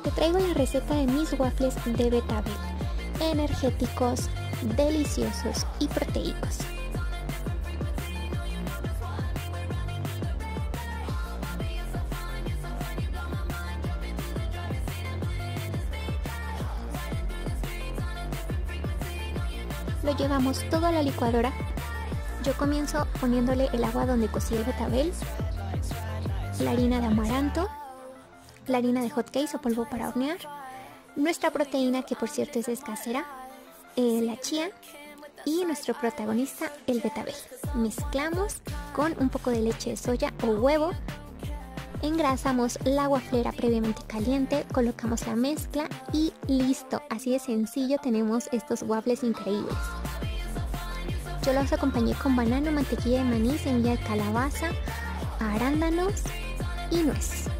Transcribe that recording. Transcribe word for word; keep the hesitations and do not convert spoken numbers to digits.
te traigo la receta de mis waffles de betabel, energéticos, deliciosos y proteicos. Lo llevamos todo a la licuadora. Yo comienzo poniéndole el agua donde cocí el betabel, la harina de amaranto, la harina de hot cakes o polvo para hornear, nuestra proteína, que por cierto es casera, eh, la chía, y nuestro protagonista, el betabel. Mezclamos con un poco de leche de soya o huevo. Engrasamos la waflera previamente caliente, colocamos la mezcla y listo. Así de sencillo tenemos estos waffles increíbles. Yo los acompañé con banano, mantequilla de maní, semilla de calabaza, arándanos y nuez.